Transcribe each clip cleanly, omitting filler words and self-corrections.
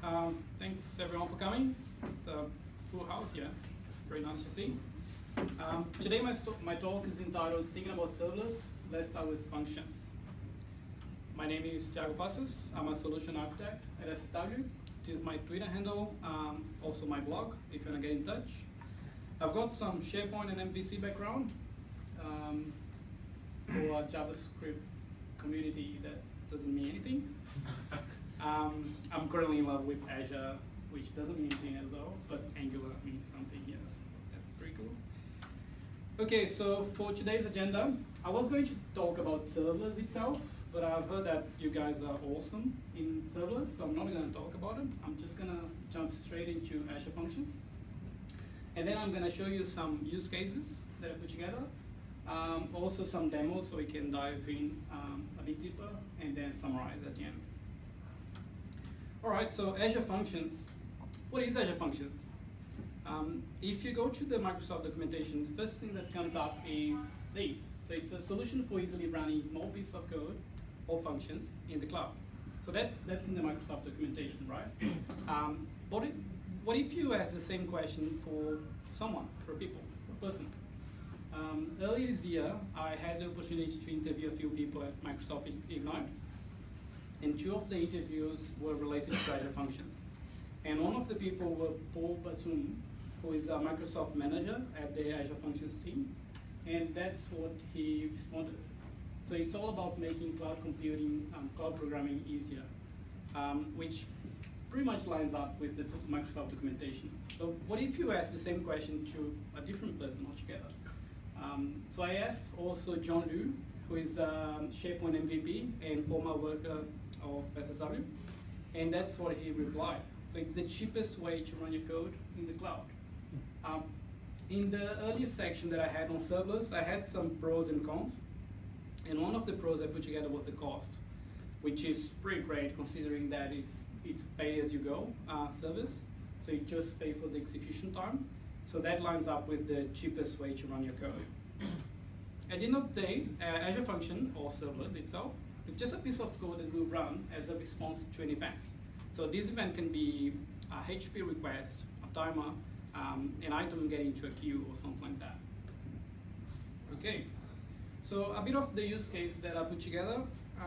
Thanks everyone for coming. It's a full house here. Very nice to see. Today my talk is entitled Thinking About Serverless. Let's start with functions. My name is Thiago Passos. I'm a solution architect at SSW. It is my Twitter handle, also my blog, if you want to get in touch. I've got some SharePoint and MVC background for a JavaScript community that doesn't mean anything. I'm currently in love with Azure, which doesn't mean anything as well, but Angular means something, yeah. That's pretty cool. Okay, so for today's agenda, I was going to talk about serverless itself, but I've heard that you guys are awesome in serverless, so I'm not going to talk about it. I'm just going to jump straight into Azure Functions. And then I'm going to show you some use cases that I put together. Also some demos so we can dive in a bit deeper and then summarize at the end. All right, so Azure Functions. What is Azure Functions? If you go to the Microsoft documentation, the first thing that comes up is this. So it's a solution for easily running small piece of code or functions in the cloud. So that's in the Microsoft documentation, right? What if you ask the same question for someone, for people, for a person? Earlier this year, I had the opportunity to interview a few people at Microsoft Ignite, and two of the interviews were related to Azure Functions. And one of the people was Paul Basum, who is a Microsoft manager at the Azure Functions team, and that's what he responded. So it's all about making cloud computing, cloud programming easier, which pretty much lines up with the Microsoft documentation. So what if you ask the same question to a different person altogether? So I asked also John Liu, who is SharePoint MVP and former worker of SSW, and that's what he replied. So it's the cheapest way to run your code in the cloud. In the earlier section that I had on serverless, I had some pros and cons, and one of the pros I put together was the cost, which is pretty great considering that it's pay-as-you-go service, so you just pay for the execution time. So that lines up with the cheapest way to run your code. At the end of the day, Azure Function, or serverless itself, it's just a piece of code that will run as a response to an event. So this event can be a HTTP request, a timer, an item getting into a queue, or something like that. Okay, so a bit of the use case that I put together.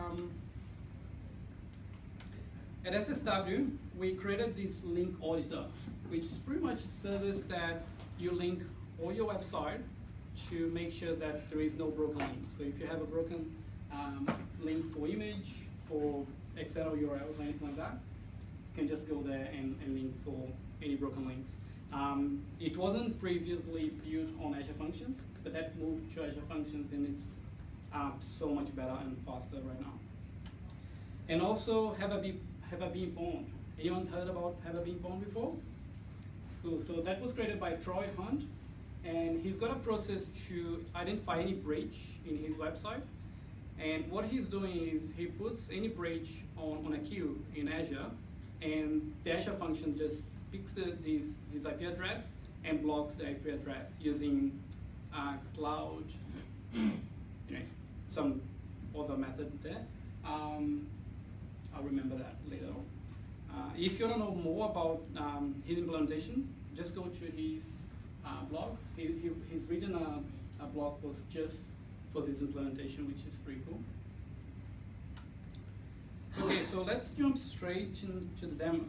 At SSW, we created this link auditor, which is pretty much a service that you link all your website to make sure that there is no broken links. So if you have a broken link for image, for external URLs or anything like that, you can just go there and link for any broken links. It wasn't previously built on Azure Functions, but that moved to Azure Functions, and it's so much better and faster right now. And also have a bean pond. Anyone heard about Have a Bean Pond before? Cool. So that was created by Troy Hunt, and he's got a process to identify any breach in his website. And what he's doing is he puts any breach on a queue in Azure, and the Azure function just picks this IP address and blocks the IP address using cloud, some other method there. I'll remember that later on. If you want to know more about his implementation, just go to his blog. He's written a blog post just for this implementation, which is pretty cool. Okay, so let's jump straight into the demos.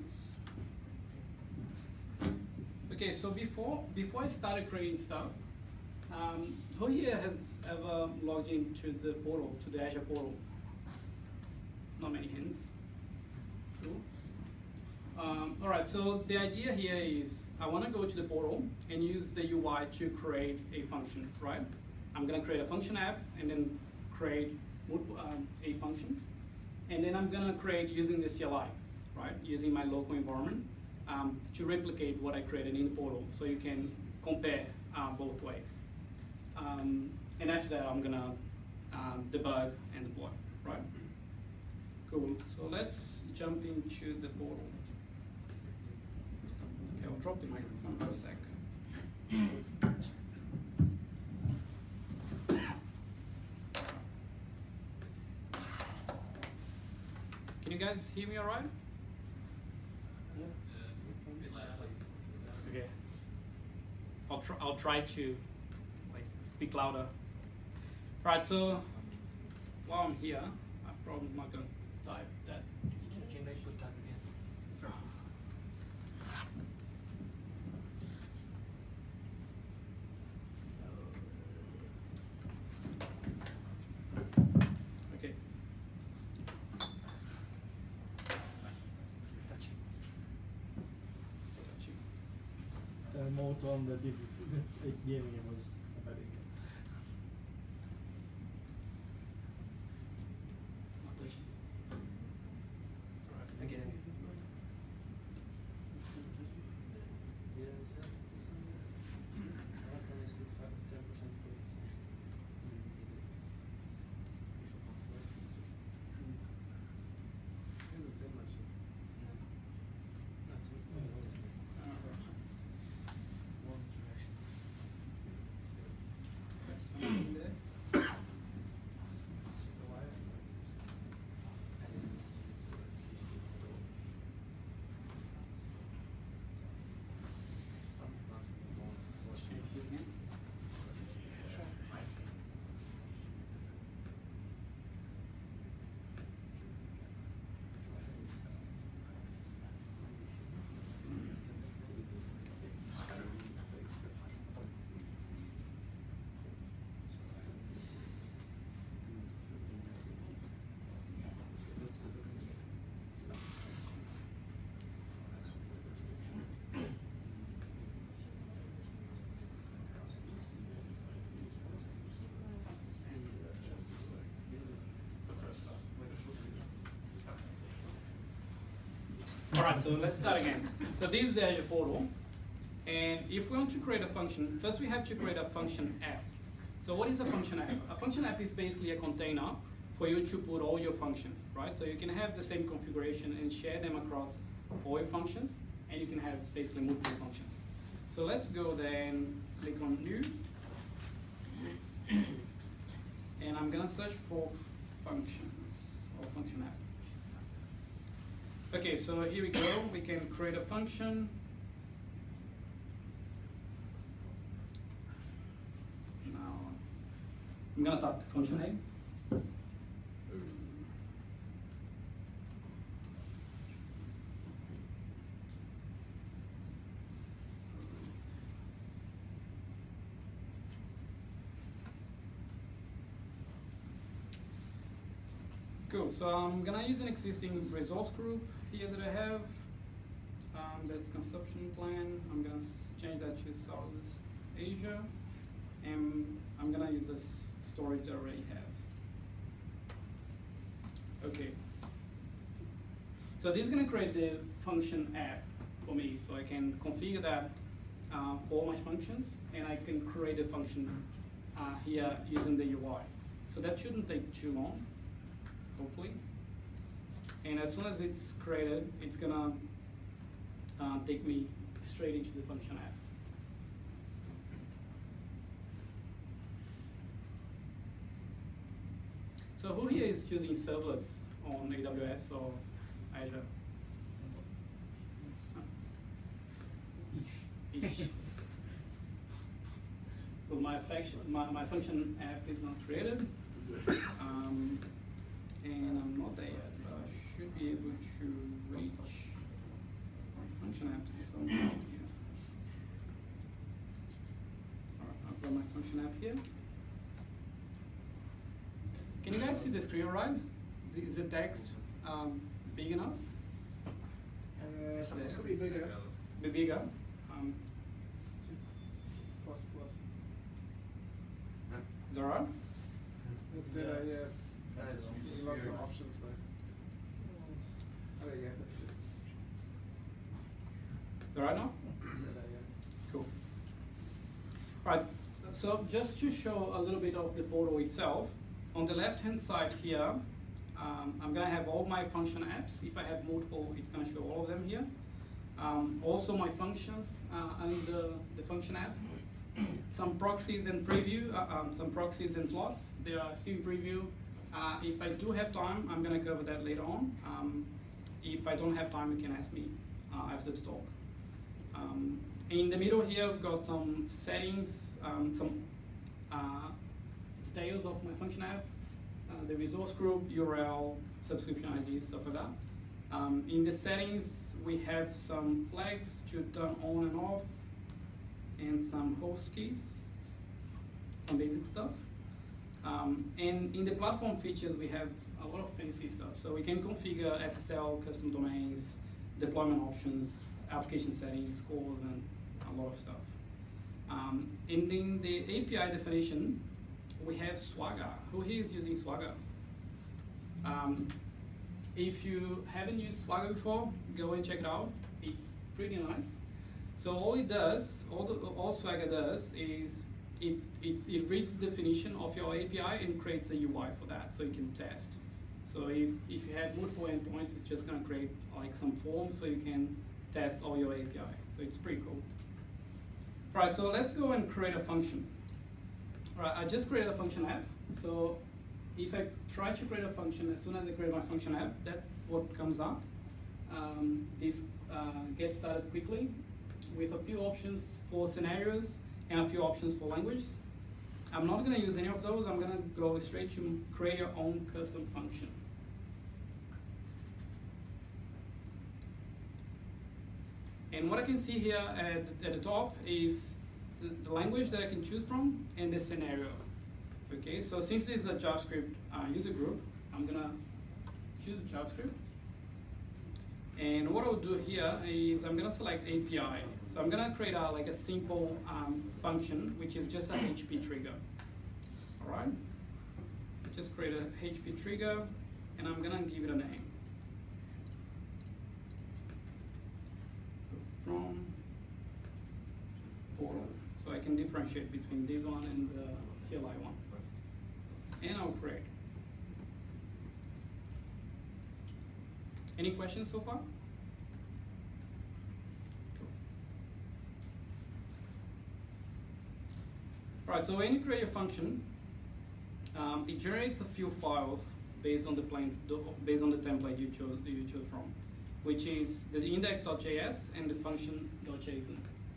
Okay, so before I started creating stuff, who here has ever logged into the portal, to the Azure portal? Not many hands. Cool. All right, so the idea here is I want to go to the portal and use the UI to create a function, right? I'm going to create a function app and then create a function. And then I'm going to create using the CLI, right? Using my local environment to replicate what I created in the portal so you can compare both ways. And after that, I'm going to debug and deploy, right? Cool. So let's jump into the portal. Okay, I'll drop the microphone for a sec. Can you guys hear me all right? Okay. I'll try to like speak louder. Right. So while I'm here, I'm probably not gonna type that. Can they put time again? Sorry. Okay. Mot on the HDMI was a bad idea. Not touching. Alright, again. Something there. Change it again. All right, so let's start again. So this is the Azure portal, and if we want to create a function, first we have to create a function app. So what is a function app? A function app is basically a container for you to put all your functions, right? So you can have the same configuration and share them across all your functions, and you can have basically multiple functions. So let's go there and click on new, and I'm gonna search for functions or function app. Okay, so here we go. We can create a function. Now, I'm gonna type the function name. Cool, so I'm gonna use an existing resource group here that I have. There's consumption plan. I'm gonna change that to Southeast Asia. And I'm gonna use this storage that I already have. Okay. So this is gonna create the function app for me. So I can configure that for all my functions, and I can create a function here using the UI. So that shouldn't take too long, hopefully. And as soon as it's created, it's gonna take me straight into the function app. So who here is using servlets on AWS or Azure? Ish. Well, my function app is not created. And I'm not there yet, but I should be able to reach my function apps somehow here. Alright, I've got my function app here. Can you guys see the screen all right? Is the text big enough? It could be bigger. Be bigger? Plus. Is that all right? That's better, yeah. There's lots of Weird. options though. Oh yeah, that's good. Is that all right now? Better, yeah. Cool. Right, so just to show a little bit of the portal itself, on the left-hand side here, I'm gonna have all my function apps. If I have multiple, it's gonna show all of them here. Also my functions and the function app. Some proxies and preview, some proxies and slots. They are still in preview. If I do have time, I'm gonna cover that later on. If I don't have time, you can ask me after the talk. In the middle here, we've got some settings, some details of my function app, the resource group, URL, subscription ID, stuff like that. In the settings, we have some flags to turn on and off, and some host keys, some basic stuff. And in the platform features, we have a lot of fancy stuff. So we can configure SSL, custom domains, deployment options, application settings, scores, and a lot of stuff. And in the API definition, we have Swagger. Who here is using Swagger? If you haven't used Swagger before, go and check it out. It's pretty nice. So all it does, all Swagger does is it reads the definition of your API and creates a UI for that, so you can test. So if you have multiple endpoints, it's just going to create like some forms so you can test all your API. So it's pretty cool. All right, so let's go and create a function. All right, I just created a function app. So if I try to create a function, as soon as I create my function app, that's what comes up. This gets started quickly with a few options for scenarios and a few options for language. I'm not going to use any of those. I'm going to go straight to create your own custom function. And what I can see here at the top is the language that I can choose from and the scenario. Okay, so since this is a JavaScript user group, I'm going to choose JavaScript. And what I'll do here is I'm going to select API. So I'm going to create like a simple function, which is just a HP trigger. All right? Just create a HP trigger, and I'm going to give it a name. So from portal. So I can differentiate between this one and the CLI one. And I'll create. Any questions so far? Right, so when you create a function, it generates a few files based on the template you chose from, which is the index.js and the function.json.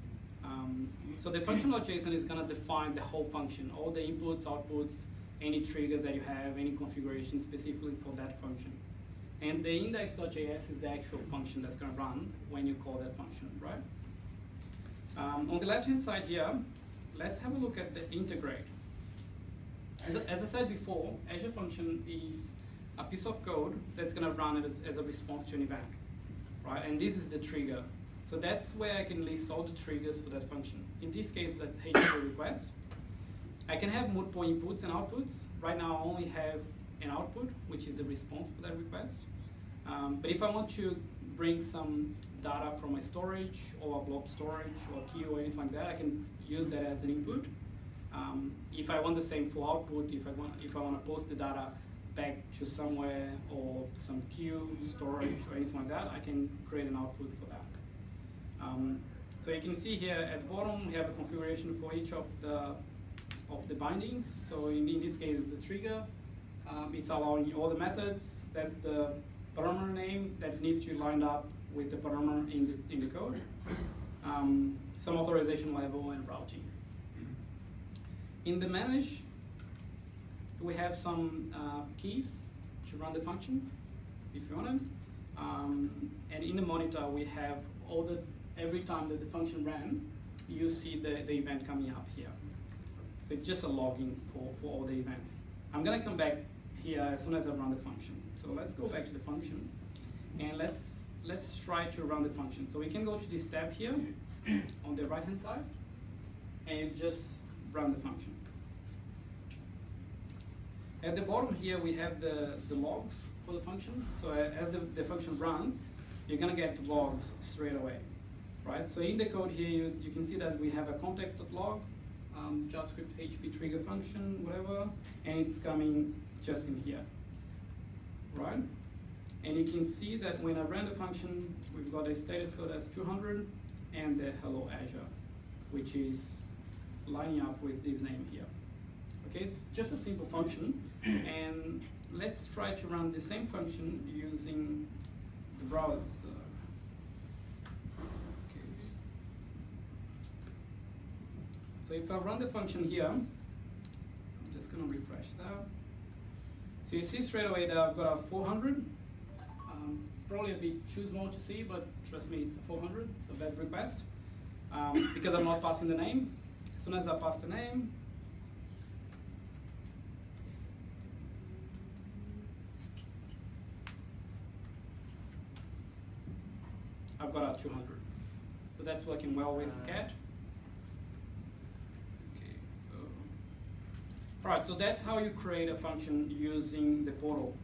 So the function.json is going to define the whole function, all the inputs, outputs, any trigger that you have, any configuration specifically for that function. And the index.js is the actual function that's going to run when you call that function, right? On the left-hand side here, let's have a look at the integrate. As I said before, Azure Function is a piece of code that's going to run as a response to an event, right? And this is the trigger. So that's where I can list all the triggers for that function. In this case, the HTTP request. I can have multiple inputs and outputs. Right now, I only have an output, which is the response for that request. But if I want to bring some data from my storage or a blob storage or a queue or anything like that, I can use that as an input. If I want the same for output, if I want to post the data back to somewhere or some queue, storage, or anything like that, I can create an output for that. So you can see here at the bottom, we have a configuration for each of the bindings. So in this case, the trigger, it's allowing all the methods. That's the parameter name that needs to line up with the parameter in the code. Some authorization level and routing. In the manage, we have some keys to run the function, if you want them. And in the monitor, we have every time that the function ran, you see the event coming up here. So it's just a logging for all the events. I'm going to come back here as soon as I run the function. So let's go back to the function, and let's try to run the function. So we can go to this tab here on the right-hand side, and just run the function. At the bottom here, we have the logs for the function. So as the function runs, you're going to get logs straight away, right? So in the code here, you can see that we have a context.log, JavaScript HP trigger function, whatever, and it's coming just in here, right? And you can see that when I ran the function, we've got a status code as 200 and the hello Azure, which is lining up with this name here. Okay, it's just a simple function, and let's try to run the same function using the browser. So if I run the function here, I'm just gonna refresh that. So you see straight away that I've got a 400. It's probably a bit too small to see, but trust me, it's a 400. It's a bad request because I'm not passing the name. As soon as I pass the name, I've got a 200. So that's working well with cat. Okay, so all right, so that's how you create a function using the portal.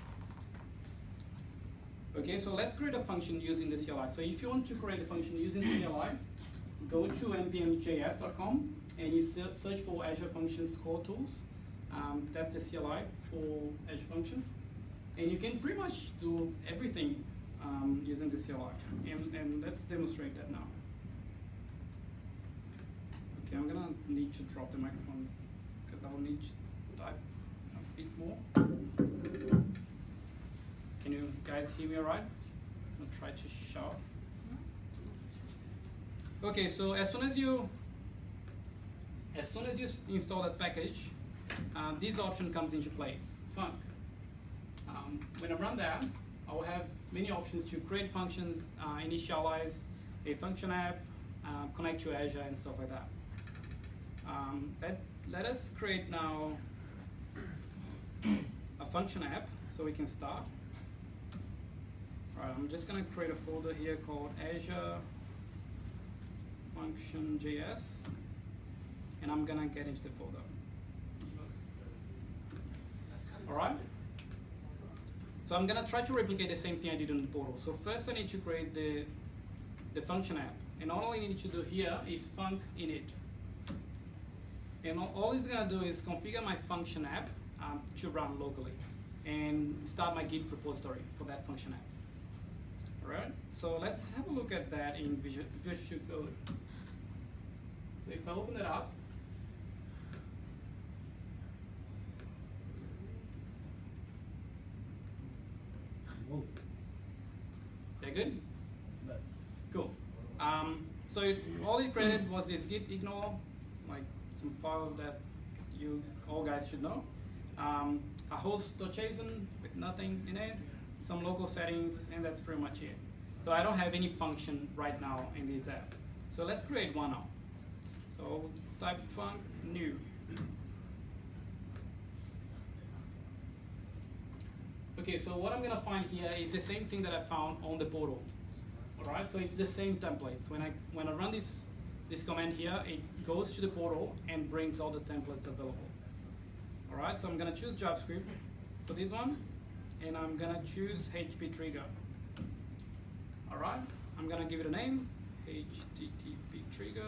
Okay, so let's create a function using the CLI. So if you want to create a function using the CLI, go to npmjs.com and you search for Azure Functions Core Tools. That's the CLI for Azure Functions. And you can pretty much do everything using the CLI. And let's demonstrate that now. Okay, I'm gonna need to drop the microphone because I'll need to type a bit more. Can you guys hear me all right? I'll try to shout. Okay, so as soon as you install that package, this option comes into place, func. When I run that, I will have many options to create functions, initialize a function app, connect to Azure and stuff like that. Let us create now a function app so we can start. All right, I'm just gonna create a folder here called Azure Function.js, and I'm gonna get into the folder. All right. So I'm gonna try to replicate the same thing I did on the portal. So first I need to create the function app, and all I need to do here is func init. And all it's gonna do is configure my function app to run locally, and start my Git repository for that function app. All right. So let's have a look at that in Visual Studio Code. So if I open it up, they're good? Cool. So all it created was this git ignore, like some file that you all guys should know. A host.json with nothing in it, some local settings, and that's pretty much it. So I don't have any function right now in this app. So let's create one now. So type func new. Okay, so what I'm gonna find here is the same thing that I found on the portal. All right, so it's the same templates. When I run this command here, it goes to the portal and brings all the templates available. All right, so I'm gonna choose JavaScript for this one, and I'm gonna choose HTTP trigger. All right, I'm gonna give it a name, HTTP trigger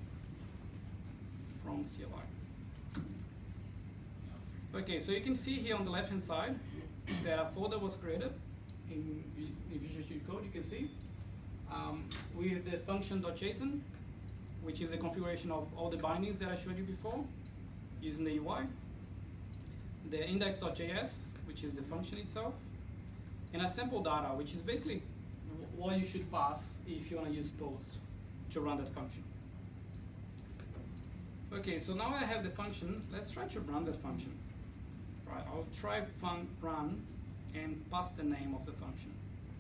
from CLI. Okay, so you can see here on the left-hand side that a folder was created in Visual Studio Code. You can see with the function.json, which is the configuration of all the bindings that I showed you before using the UI. The index.js, which is the function itself, and a sample data, which is basically what you should pass if you want to use post to run that function. Okay, so now I have the function. Let's try to run that function. Right, I'll try func run and pass the name of the function.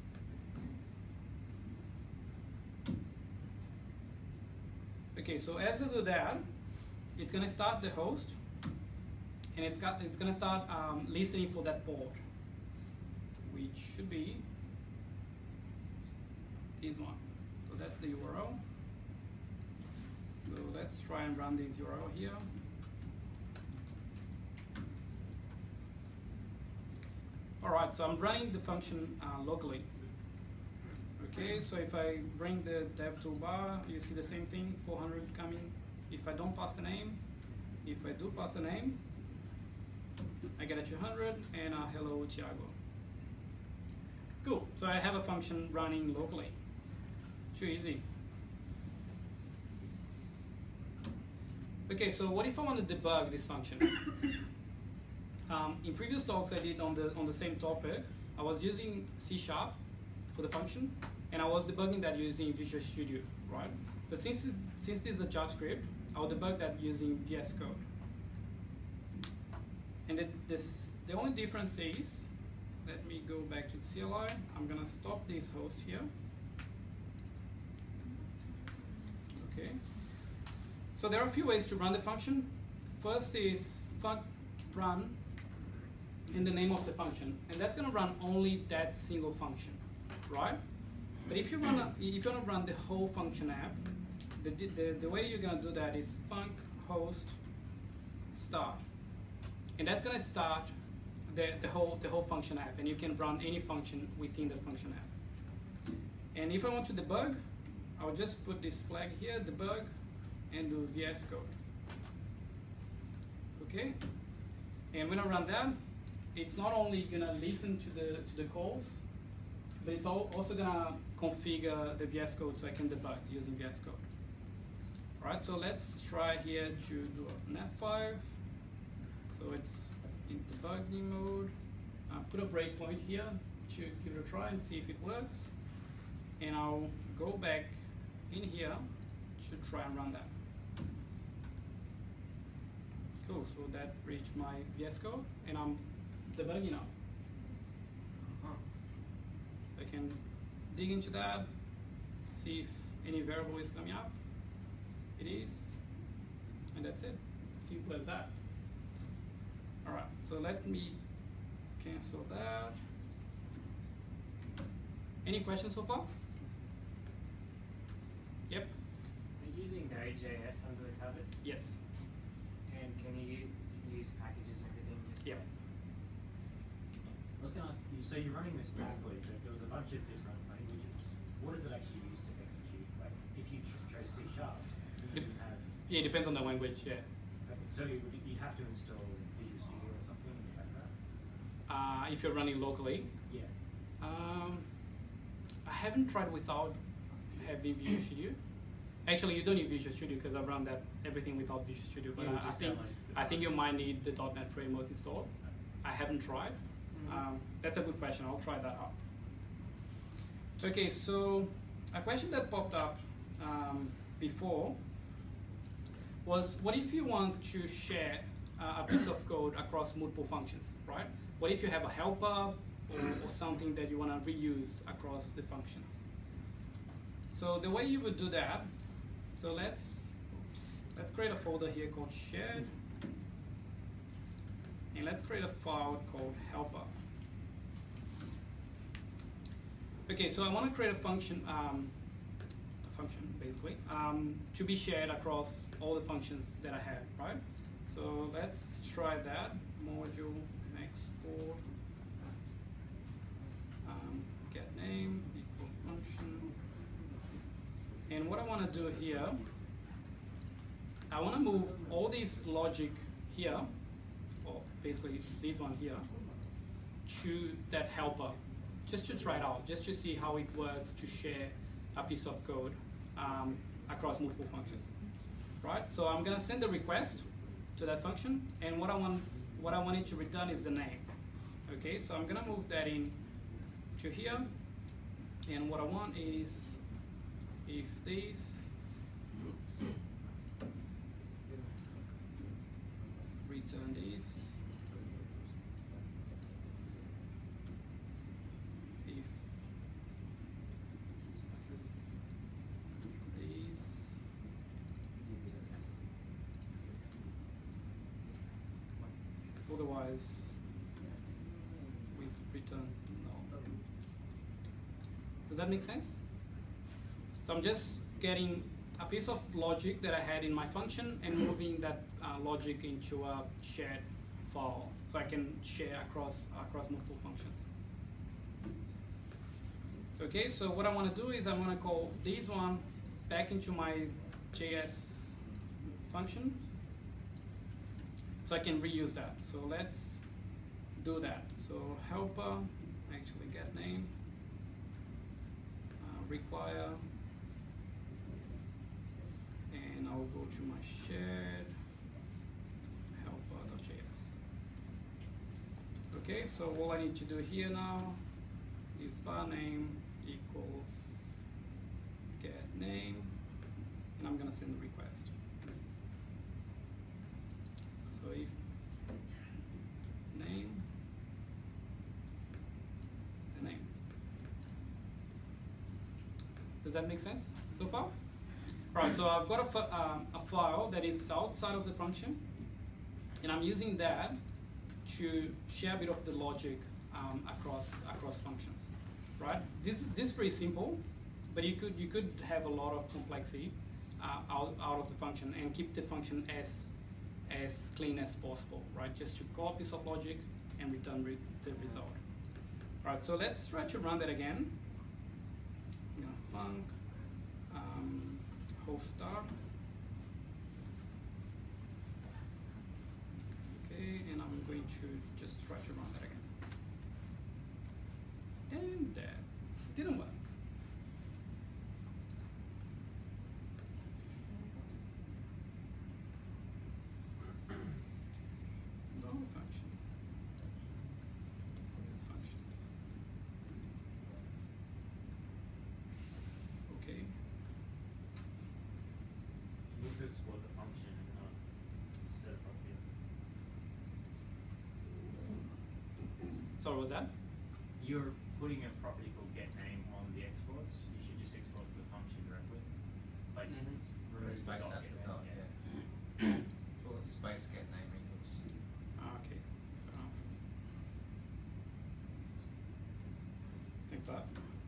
Okay, so as I do that, it's gonna start the host, and it's gonna start listening for that port, which should be this one. So that's the URL. So let's try and run this URL here. All right, so I'm running the function locally. Okay, so if I bring the dev toolbar, you see the same thing, 400 coming. If I don't pass the name, if I do pass the name, I get a 200 and a hello Thiago. Cool, so I have a function running locally. Too easy. Okay, so what if I want to debug this function? In previous talks I did on the same topic, I was using C# for the function, and I was debugging that using Visual Studio, right? But since this is a JavaScript, I'll debug that using VS Code. And the only difference is, let me go back to the CLI. I'm gonna stop this host here. Okay. So there are a few ways to run the function. First is func run in the name of the function, and that's gonna run only that single function, right? But if you wanna run the whole function app, the way you're gonna do that is func host start, and that's gonna start the whole function app, and you can run any function within the function app. And if I want to debug, I'll just put this flag here, debug, and do VS Code. Okay, and when I run that, it's not only gonna listen to the calls, but it's also gonna configure the VS Code so I can debug using VS Code. All right, so let's try here to do an F5. So it's in debugging mode. Put a breakpoint here to give it a try and see if it works. And I'll go back in here to try and run that. Cool, so that reached my VS Code, and I'm debugging now. I can dig into that, see if any variable is coming up. It is, and that's it. Simple as that. All right, so let me cancel that. Any questions so far? Yep. You're using Node.js under the covers? Yes. And can you use packages and everything yourself? Yep. I was going to ask you, so you're running this locally, but there was a bunch of different languages. What does it actually use to execute? Like, if you chose C#, you have... Yeah, it depends on the language, yeah. Okay, so you'd have to install Visual Studio or something in the background? If you're running locally. Yeah. I haven't tried without having Visual Studio. Actually, you don't need Visual Studio because I've run everything without Visual Studio. But Yeah, I think you might need the .NET framework installed. I haven't tried. That's a good question. I'll try that out. Okay, so a question that popped up before was, what if you want to share a piece of code across multiple functions, right? What if you have a helper or something that you want to reuse across the functions? So the way you would do that, so let's create a folder here called shared, and let's create a file called helper. Okay, so I want to create a function, basically, to be shared across all the functions that I have, right? So let's try that. Module export get name equal function. And what I want to do here, I want to move all this logic here, or basically this one here, to that helper, just to try it out, just to see how it works to share a piece of code across multiple functions, right? So I'm gonna send a request to that function, and what I want it to return is the name. Okay, so I'm gonna move that in to here, and what I want is if this return this, if this, otherwise we return no. Does that make sense? So I'm just getting a piece of logic that I had in my function and moving that logic into a shared file, so I can share across multiple functions. Okay, so what I want to do is I'm going to call this one back into my JS function, so I can reuse that. So let's do that. So helper, actually get name, require, and I'll go to my shared helper.js. Okay, so all I need to do here now is var name equals get name, and I'm gonna send the request. Does that make sense so far? Right, so I've got a file that is outside of the function, and I'm using that to share a bit of the logic across functions, right? This is pretty simple, but you could have a lot of complexity out of the function and keep the function as clean as possible, right? Just to call a piece of logic and return the result. Right, so let's try to run that again. I'm gonna func host start. Okay, and I'm going to just try to run that again. And that didn't work. No function. Function. Okay. You need to export the function and not set it up here. Sorry, what was that? You're putting a property called getName on the exports. You should just export the function directly. Like remove the Space dot after get dot, name, yeah. Well, space get name equals. Okay. Thanks for that.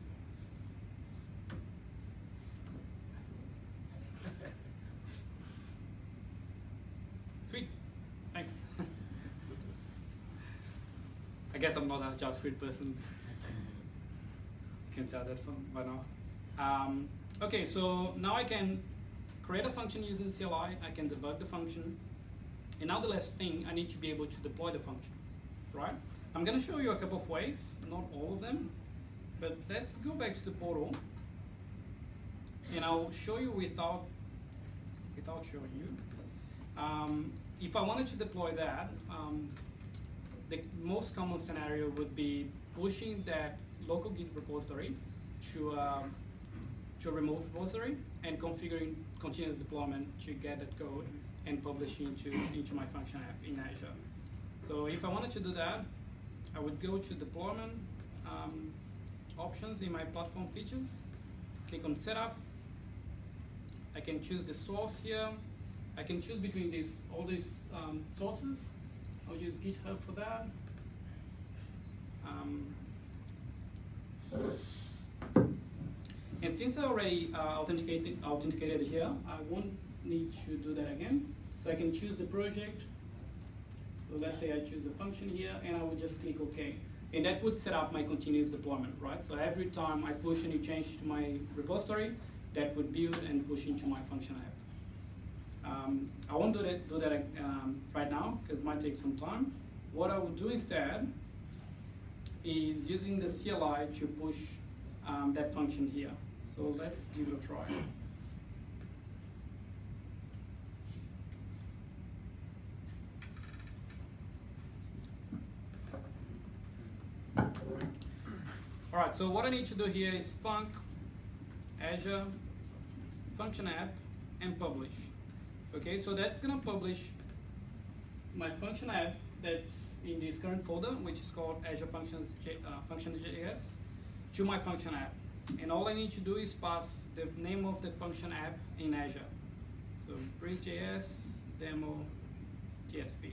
Sweet. Thanks. I guess I'm not a JavaScript person. You can tell that from by now. Okay, so now I can create a function using CLI. I can debug the function. And now the last thing, I need to be able to deploy the function, right? I'm going to show you a couple of ways, not all of them. But let's go back to the portal. And I'll show you without showing you. If I wanted to deploy that, the most common scenario would be pushing that local Git repository to a remote repository and configuring continuous deployment to get that code and publish into my function app in Azure. So if I wanted to do that, I would go to deployment options in my platform features, click on setup. I can choose the source here. I can choose between all these sources. I'll use GitHub for that. And since I already authenticated here, I won't need to do that again. So I can choose the project. So let's say I choose a function here, and I will just click OK. And that would set up my continuous deployment, right? So every time I push any change to my repository, that would build and push into my function app. I won't do that right now because it might take some time. What I will do instead is using the CLI to push that function here. So let's give it a try. All right, so what I need to do here is func Azure function app and publish. Okay, so that's gonna publish my function app that's in this current folder, which is called Azure Functions.js, to my function app. And all I need to do is pass the name of the function app in Azure. So Breeze.js demo TSP.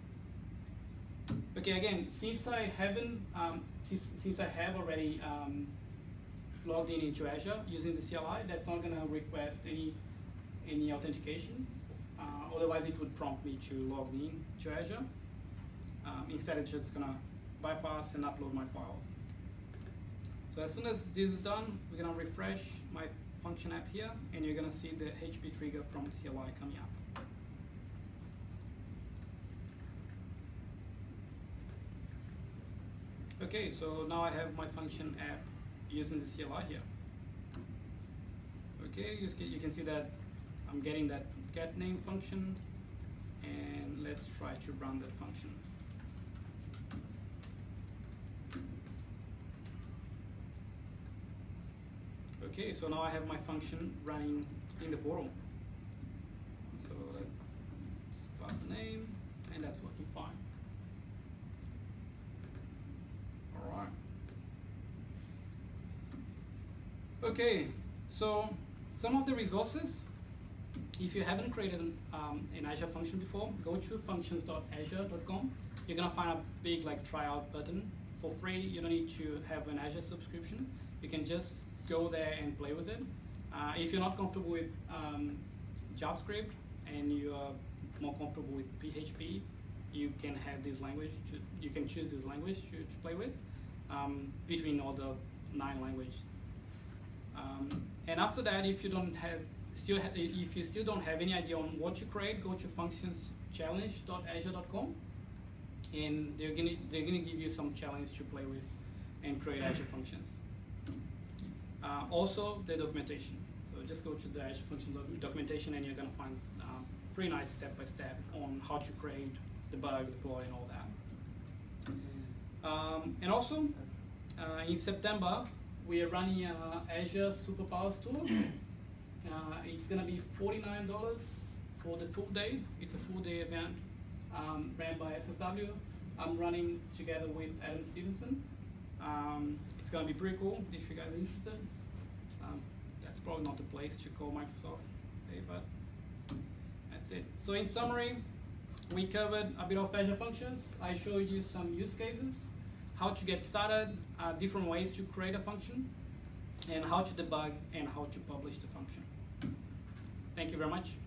Okay, again, since I haven't, since I have already logged into Azure using the CLI, that's not gonna request any authentication. Otherwise, it would prompt me to log in to Azure. Instead, it's just gonna bypass and upload my files. So as soon as this is done, we're gonna refresh my function app here, and you're gonna see the HP trigger from CLI coming up. Okay, so now I have my function app using the CLI here. Okay, you can see that I'm getting that getName function, and let's try to run that function. Okay, so now I have my function running in the portal. So let's pass the name, and that's working fine. All right. Okay, So some of the resources, if you haven't created an Azure function before, go to functions.azure.com. You're gonna find a big like tryout button for free. You don't need to have an Azure subscription. You can just go there and play with it. If you're not comfortable with JavaScript and you are more comfortable with PHP, you can have this language. You can choose this language to play with between all the 9 languages. And after that, if you don't have if you still don't have any idea on what to create, go to functionschallenge.azure.com, and they're gonna give you some challenge to play with and create Azure functions. Also, the documentation. So just go to the Azure Functions documentation, and you're gonna find pretty nice step-by-step on how to create, debug, deploy, and all that. And also, in September, we are running Azure Superpowers Tour. It's gonna be $49 for the full day. It's a full day event ran by SSW. I'm running together with Adam Stevenson. It's gonna be pretty cool if you guys are interested. That's probably not the place to call Microsoft, but that's it. So in summary, we covered a bit of Azure Functions. I showed you some use cases, how to get started, different ways to create a function, and how to debug and how to publish the function. Thank you very much.